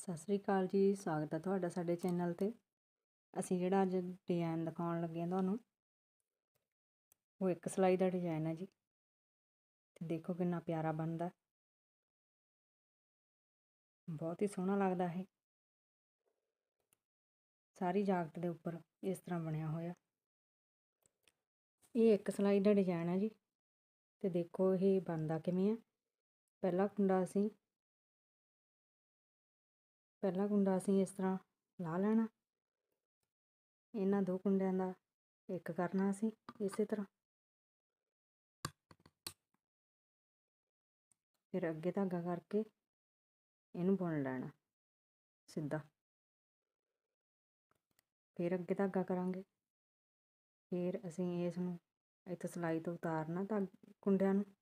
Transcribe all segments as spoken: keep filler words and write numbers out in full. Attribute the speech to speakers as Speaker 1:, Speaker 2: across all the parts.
Speaker 1: ਸਤਿ ਸ਼੍ਰੀ ਅਕਾਲ ਜੀ। ਸਵਾਗਤ ਹੈ ਤੁਹਾਡਾ ਸਾਡੇ ਚੈਨਲ 'ਤੇ। ਅਸੀਂ ਜਿਹੜਾ ਅੱਜ ਡਿਜ਼ਾਈਨ ਦਿਖਾਉਣ ਲੱਗੇ ਹਾਂ ਤੁਹਾਨੂੰ, ਉਹ ਇੱਕ ਸਿਲਾਈ ਦਾ ਡਿਜ਼ਾਈਨ ਹੈ ਜੀ। ਤੇ ਦੇਖੋ ਕਿੰਨਾ ਪਿਆਰਾ ਬਣਦਾ, ਬਹੁਤ ਹੀ ਸੋਹਣਾ ਲੱਗਦਾ ਹੈ। ਸਾਰੀ ਜਾਕਟ ਦੇ ਉੱਪਰ ਇਸ ਤਰ੍ਹਾਂ ਬਣਿਆ ਹੋਇਆ। ਇਹ ਇੱਕ ਸਿਲਾਈ ਦਾ ਡਿਜ਼ਾਈਨ ਹੈ ਜੀ। ਤੇ ਦੇਖੋ ਇਹ ਬਣਦਾ ਕਿਵੇਂ ਹੈ। ਪਹਿਲਾ ਕੁੰਡਾ ਅਸੀਂ ਪਹਿਲਾ ਕੁੰਡਾ ਅਸੀਂ ਇਸ ਤਰ੍ਹਾਂ ਲਾ ਲੈਣਾ। ਇਹਨਾਂ ਦੋ ਕੁੰਡਿਆਂ ਦਾ ਇੱਕ ਕਰਨਾ ਅਸੀਂ ਇਸੇ ਤਰ੍ਹਾਂ। ਫਿਰ ਅੱਗੇ ਧਾਗਾ ਕਰਕੇ ਇਹਨੂੰ ਬੁਣ ਲੈਣਾ ਸਿੱਧਾ। ਫਿਰ ਅੱਗੇ ਧਾਗਾ ਕਰਾਂਗੇ। ਫਿਰ ਅਸੀਂ ਇਸ ਨੂੰ ਇੱਥੇ ਸਿਲਾਈ ਤੋਂ ਉਤਾਰਨਾ ਤਾਂ ਕੁੰਡਿਆਂ ਨੂੰ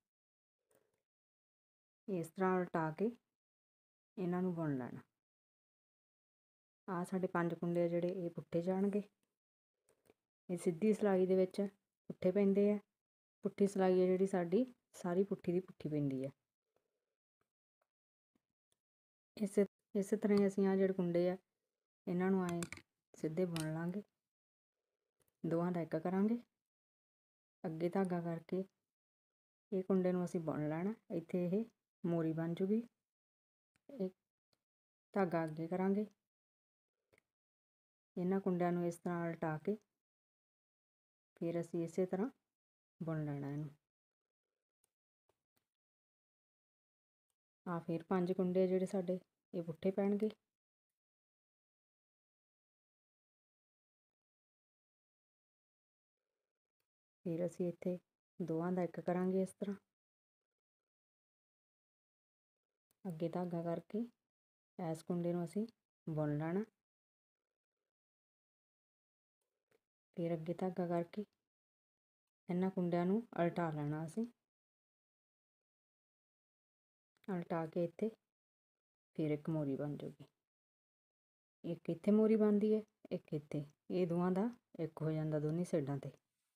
Speaker 1: ਇਸ ਤਰ੍ਹਾਂ ਉਲਟਾ ਕੇ ਇਹਨਾਂ ਨੂੰ ਬੁਣ ਲੈਣਾ। ਆਹ ਸਾਡੇ ਪੰਜ ਕੁੰਡੇ ਜਿਹੜੇ ਇਹ ਪੁੱਠੇ ਜਾਣਗੇ। ਇਹ ਸਿੱਧੀ ਸਿਲਾਈ ਦੇ ਵਿੱਚ ਪੁੱਠੇ ਪੈਂਦੇ ਆ। ਪੁੱਠੀ ਸਿਲਾਈ ਹੈ ਜਿਹੜੀ ਸਾਡੀ ਸਾਰੀ ਪੁੱਠੀ ਦੀ ਪੁੱਠੀ ਪੈਂਦੀ ਹੈ। ਇਸੇ ਇਸੇ ਤਰ੍ਹਾਂ ਹੀ ਅਸੀਂ ਆਹ ਜਿਹੜੇ ਕੁੰਡੇ ਆ ਇਹਨਾਂ ਨੂੰ ਐਂ ਸਿੱਧੇ ਬੁਣ ਲਾਂਗੇ। ਦੋਵਾਂ ਦਾ ਇੱਕ ਕਰਾਂਗੇ। ਅੱਗੇ ਧਾਗਾ ਕਰਕੇ ਇਹ ਕੁੰਡੇ ਨੂੰ ਅਸੀਂ ਬੁਣ ਲੈਣਾ। ਇੱਥੇ ਇਹ ਮੋਰੀ ਬਣ ਜੂਗੀ। ਇਹ ਧਾਗਾ ਅੱਗੇ ਕਰਾਂਗੇ। ਇਹਨਾਂ ਕੁੰਡਿਆਂ ਨੂੰ ਇਸ ਤਰ੍ਹਾਂ ਉਲਟਾ ਕੇ ਫਿਰ ਅਸੀਂ ਇਸੇ ਤਰ੍ਹਾਂ ਬੁਣ ਲੈਣਾ ਇਹਨੂੰ। ਆ ਫਿਰ ਪੰਜ ਕੁੰਡੇ ਜਿਹੜੇ ਸਾਡੇ ਇਹ ਪੁੱਠੇ ਪੈਣਗੇ। ਫਿਰ ਅਸੀਂ ਇੱਥੇ ਦੋਵਾਂ ਦਾ ਇੱਕ ਕਰਾਂਗੇ ਇਸ ਤਰ੍ਹਾਂ। ਅੱਗੇ ਧਾਗਾ ਕਰਕੇ ਇਸ ਕੁੰਡੇ ਨੂੰ ਅਸੀਂ ਬੁਣ ਲੈਣਾ। ਫਿਰ ਅੱਗੇ ਧਾਗਾ ਕਰਕੇ ਇਹਨਾਂ ਕੁੰਡਿਆਂ ਨੂੰ ਉਲਟਾ ਲੈਣਾ ਅਸੀਂ। ਉਲਟਾ ਕੇ ਇੱਥੇ ਫਿਰ ਇੱਕ ਮੋਰੀ ਬਣ ਜਾਊਗੀ। ਇੱਕ ਇੱਥੇ ਮੋਰੀ ਬਣਦੀ ਹੈ, ਇੱਕ ਇੱਥੇ। ਇਹ ਦੋਵਾਂ ਦਾ ਇੱਕ ਹੋ ਜਾਂਦਾ ਦੋਨੇ ਸਾਈਡਾਂ 'ਤੇ।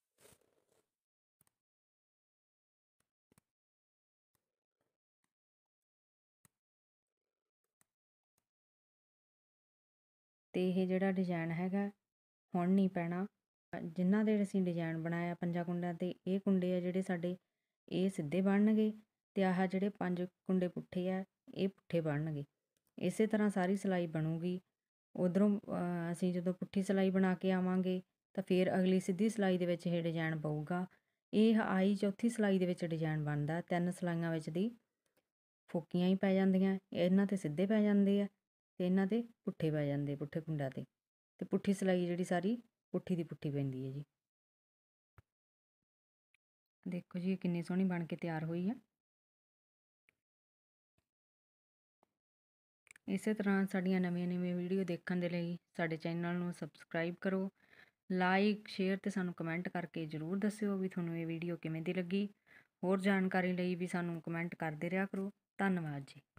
Speaker 1: ਤੇ ਇਹ ਜਿਹੜਾ ਡਿਜ਼ਾਈਨ ਹੈਗਾ ਹੁਣ ਨਹੀਂ ਪੈਣਾ। ਜਿਨ੍ਹਾਂ ਦੇ ਅਸੀਂ ਡਿਜ਼ਾਈਨ ਬਣਾਇਆ ਪੰਜਾਂ ਕੁੰਡਿਆਂ 'ਤੇ, ਇਹ ਕੁੰਡੇ ਆ ਜਿਹੜੇ ਸਾਡੇ ਇਹ ਸਿੱਧੇ ਬਣਨਗੇ। ਤੇ ਆਹ ਜਿਹੜੇ ਪੰਜ ਕੁੰਡੇ ਪੁੱਠੇ ਆ ਇਹ ਪੁੱਠੇ ਬਣਨਗੇ। ਇਸੇ ਤਰ੍ਹਾਂ ਸਾਰੀ ਸਿਲਾਈ ਬਣੂਗੀ। ਉੱਧਰੋਂ ਅਸੀਂ ਜਦੋਂ ਪੁੱਠੀ ਸਿਲਾਈ ਬਣਾ ਕੇ ਆਵਾਂਗੇ ਤਾਂ ਫਿਰ ਅਗਲੀ ਸਿੱਧੀ ਸਿਲਾਈ ਦੇ ਵਿੱਚ ਇਹ ਡਿਜ਼ਾਈਨ ਪਊਗਾ। ਇਹ ਆਈ ਚੌਥੀ ਸਿਲਾਈ ਦੇ ਵਿੱਚ ਡਿਜ਼ਾਈਨ ਬਣਦਾ। ਤਿੰਨ ਸਿਲਾਈਆਂ ਵਿੱਚ ਦੀ ਫੋਕੀਆਂ ਹੀ ਪੈ ਜਾਂਦੀਆਂ। ਇਹਨਾਂ 'ਤੇ ਸਿੱਧੇ ਪੈ ਜਾਂਦੇ ਆ ਤੇ ਇਹਨਾਂ 'ਤੇ ਪੁੱਠੇ ਪੈ ਜਾਂਦੇ, ਪੁੱਠੇ ਕੁੰਡਿਆਂ 'ਤੇ। ਤੇ ਪੁੱਠੀ ਸਿਲਾਈ ਜਿਹੜੀ ਸਾਰੀ ਪੁੱਠੀ ਦੀ ਪੁੱਠੀ ਪੈਂਦੀ ਹੈ ਜੀ। ਦੇਖੋ ਜੀ ਇਹ ਕਿੰਨੀ ਸੋਹਣੀ ਬਣ ਕੇ ਤਿਆਰ ਹੋਈ ਹੈ। ਇਸੇ ਤਰ੍ਹਾਂ ਸਾਡੀਆਂ ਨਵੀਆਂ ਨਵੀਆਂ ਵੀਡੀਓ ਦੇਖਣ ਦੇ ਲਈ ਸਾਡੇ ਚੈਨਲ ਨੂੰ ਸਬਸਕ੍ਰਾਈਬ ਕਰੋ। ਲਾਈਕ ਸ਼ੇਅਰ ਅਤੇ ਸਾਨੂੰ ਕਮੈਂਟ ਕਰਕੇ ਜ਼ਰੂਰ ਦੱਸਿਓ ਵੀ ਤੁਹਾਨੂੰ ਇਹ ਵੀਡੀਓ ਕਿਵੇਂ ਦੀ ਲੱਗੀ। ਹੋਰ ਜਾਣਕਾਰੀ ਲਈ ਵੀ ਸਾਨੂੰ ਕਮੈਂਟ ਕਰਦੇ ਰਿਹਾ ਕਰੋ। ਧੰਨਵਾਦ ਜੀ।